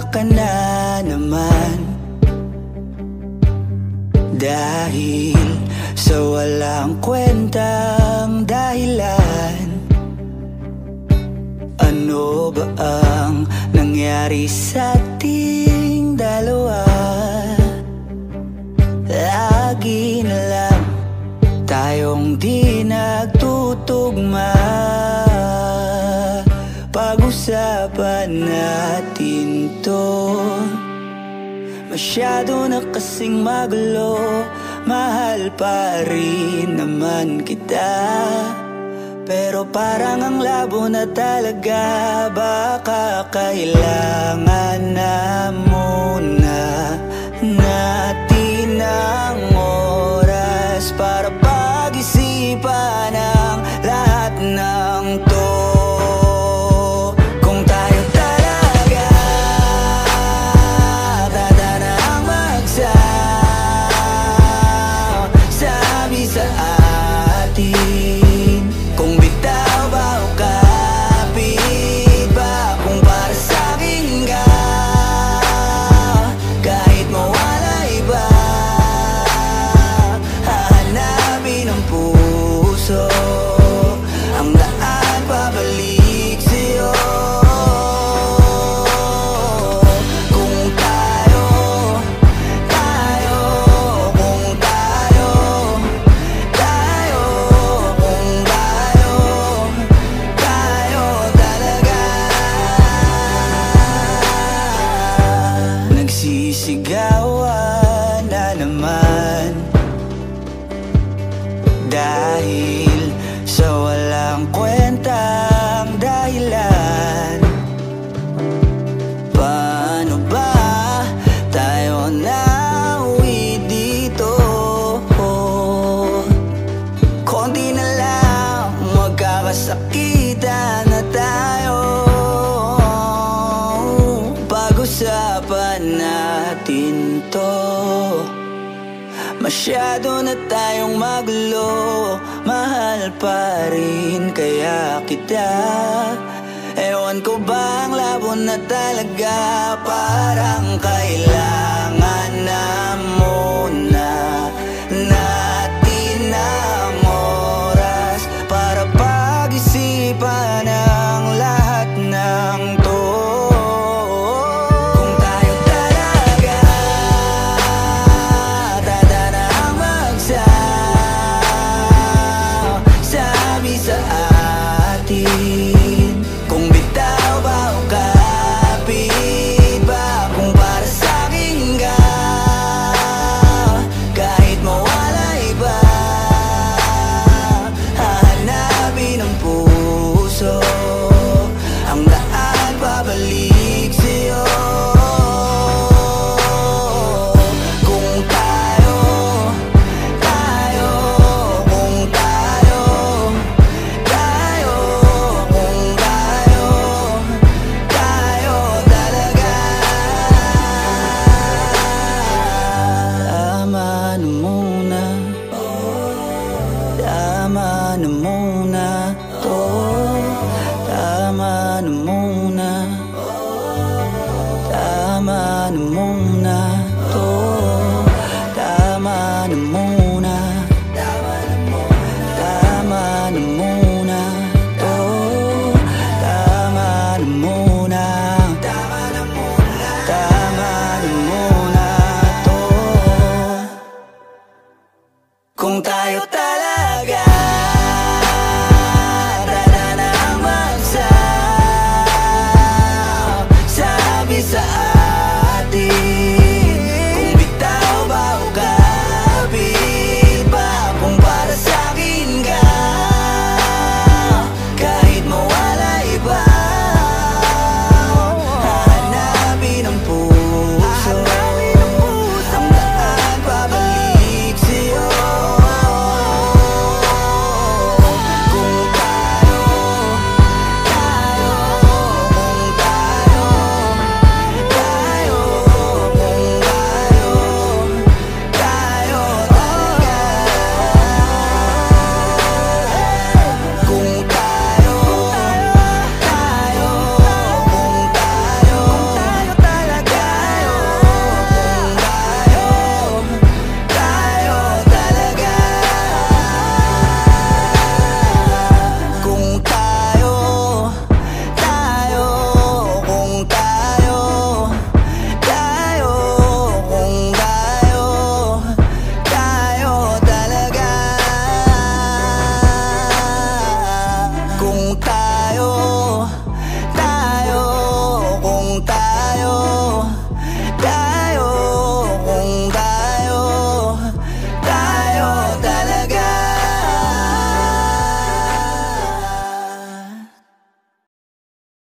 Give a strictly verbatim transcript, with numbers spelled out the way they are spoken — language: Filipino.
ka na naman, dahil sa walang kwentang dahilan. Ano ba ang nangyari sa ating dalawa? Lagi na lang tayong di nagtutugma. Pag-usapan natin to. Masyado na kasing magulo, mahal pa rin naman kita. Pero parang ang labo na talaga, baka kailangan na muna natin ang oras para pag-isipan ang lahat ng to. Kung tayo talaga tatanang magsasabi sa atin, kung bitaw ba o kapit ba, kung para sa'kin ka, kahit mawala iba, hahanapin ang puso ang daan pabalik sa'yo. Kung tayo, tayo, kung tayo, tayo, kung tayo, tayo talaga. Nagsisigawan na naman, dahil sa walang kwentang dahilan. Paano ba tayo nauwi dito? Konti na lang magkakasakitan na tayo. Pag-usapan natin to. Masyado na tayong magulo, mahal pa rin kaya kita. Ewan ko ba ang labo na talaga, parang kailangan na